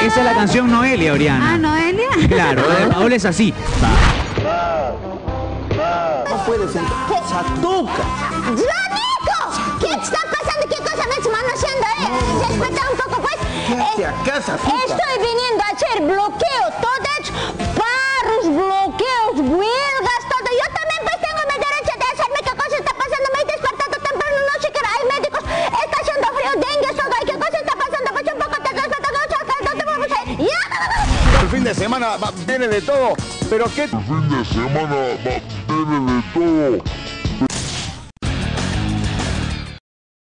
Esa es la canción Noelia, Oriana. Ah, Noelia. Claro, Paola es así. No puede ser. ¡Satuca! ¡Nico! ¿Qué está pasando? ¿Qué cosa me estás manoseando, Respeta un poco, pues. Quédate acá, Satuca. Estoy viniendo a hacer bloqueo, todos paros, bloqueos, huelgas, todo. Yo también pues tengo mi derecho de hacerme qué cosa está pasando. Me he despertado temprano, no sé qué hora. Hay médicos, está haciendo frío, dengue, todo. ¿Qué cosa está pasando? Pues un poco te despertado, ¿dónde vamos a ir? ¡Ya! El fin de semana viene de todo, pero ¿qué? El fin de semana viene de todo.